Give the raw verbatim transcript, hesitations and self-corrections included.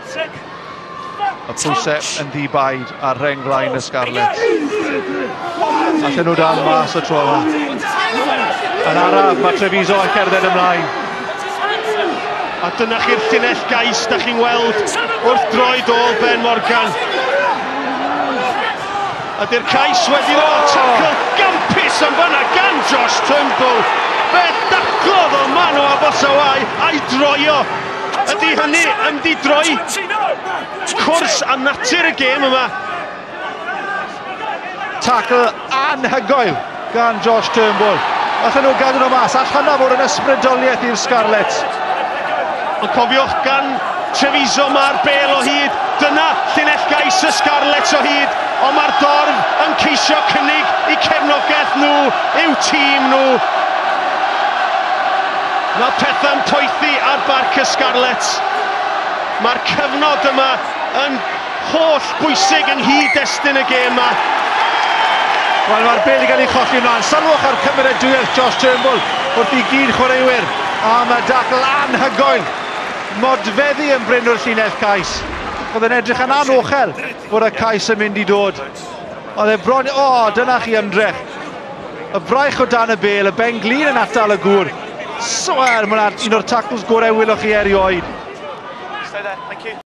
Y pwysau yn ddibaid ar renglaen y Scarlets. Allen nhw dal mas y tro yma. Yn araf, mae Treviso yn cerdded ymlaen. A dyna chi'r llinell gais da chi'n weld wrth droed ôl Ben Morgan. A di'r cais wedi ddod tackle gampus yn fanna gan Josh Turnbull. Fe daclodd o Manu a Bosawai a'i droio. Ydy hynny yn di droi cwrs a natur y gêm yma. Tackle anhygoel gan Josh Turnbull. Allen nhw gadw nhw mas, all hynna fod yn ysbrydoliaeth i'r Scarlets. Ond cofiwch gan Treviso mae'r bel o hyd. Dyna llinell gais y Scarlets o hyd. Ond mae'r dorf yn ceisio cynnig i cefnogaeth nhw, i'w tîm nhw. Mae pethau'n poethi ar barc y Scarlets. Mae'r cyfnod yma yn holl bwysig yng nghyd-destun y gêm yma. Wel, mae'r bel i gael ei cholli ymlaen. Sylwch ar cymeradwyeth Josh Turnbull wrth i gyd chwaraewyr. A mae dacl anhygoel. Modfeddu yn bryn o'r llinell cais. Oedd yn edrych yn anochel bod y cais yn mynd i dod. Oedd e bron... O, dyna chi ymdrech. Y braich o dan y bel, y ben glin yn atal y gŵr. So, er, mae'n un o'r tackles gorau wylwch chi erioed.